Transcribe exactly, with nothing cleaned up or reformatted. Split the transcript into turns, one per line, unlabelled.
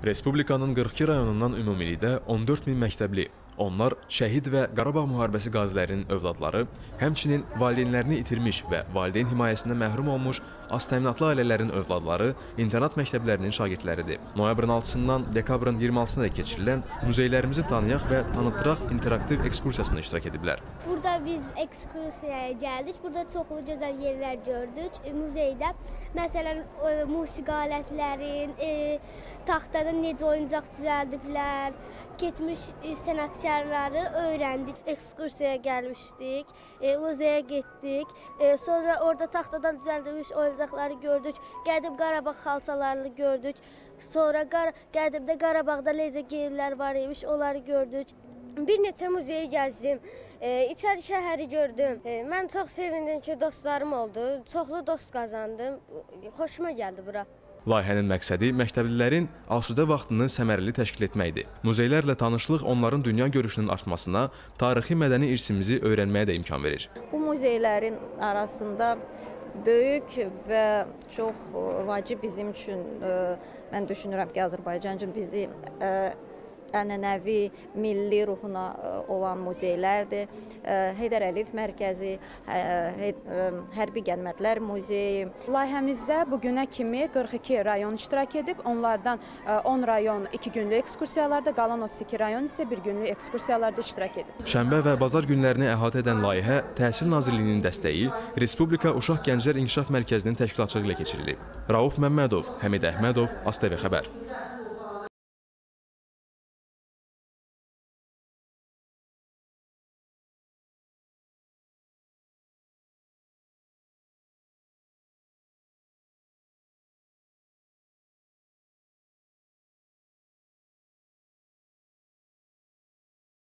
Respublikanın qırx iki rayonundan ümumilikdə on dörd min məktəbli, onlar şəhid və Qarabağ müharibəsi qazilərinin övladları, həmçinin valideynlərini itirmiş və valideyn himayəsindən məhrum olmuş aztəminatlı ailələrin övladları internat məktəblərinin şagirdləridir. Noyabrın altısından dekabrın iyirmi altısına dək keçirilən Muzeylərimizi Tanıyaq və Tanıtdıraq interaktiv ekskursiyasında iştirak ediblər.
Burada biz ekskursiyaya gəldik. Burada çoxlu gözəl yerlər gördük. Muzeydə məsələn musiqi alətlərin, e, taxtada necə oyuncaq düzəldiblər, keçmiş sənətkarları öyrəndik.
Ekskursiyaya gəlmişdik, e, muzeyə getdik. E, sonra orada taxtadan düzəldilmiş oyuncaqları gördük. Qədim Qarabağ xalçalarını gördük. Sonra qədimdə Qarabağda necə geyimlər var imiş, onları gördük.
Bir neçə muzeyi gəzdim, e, İçəri şəhəri gördüm. E, mən çox sevindim ki, dostlarım oldu, çoxlu dost qazandım, xoşuma gəldi bura.
Layihənin məqsədi məktəblilərin asudə vaxtını səmərəli təşkil etməkdir. Muzeylərlə tanışlıq onların dünya görüşünün artmasına, tarixi mədəni irsimizi öyrənməyə də imkan verir.
Bu muzeylərin arasında böyük və çox vacib bizim üçün, mən düşünürəm ki, Azərbaycan üçün bizi ənənəvi, milli ruhuna olan muzeylərdir. Heydər Əliyev Mərkəzi, Hərbi Qənimətlər Muzeyi.
Layihəmizdə bugünə kimi qırx iki rayon iştirak edib, onlardan on rayon iki günlük ekskursiyalarda, qalan otuz iki rayon isə bir günlük ekskursiyalarda iştirak edib.
Şənbə və bazar günlərini əhatə edən layihə Təhsil Nazirliyinin dəstəyi Respublika Uşaq Gənclər İnkişaf Mərkəzinin təşkilatçılığı ilə keçirilib. Rauf Məmmədov, Həmid Əhmədov, AzTV Xəbər.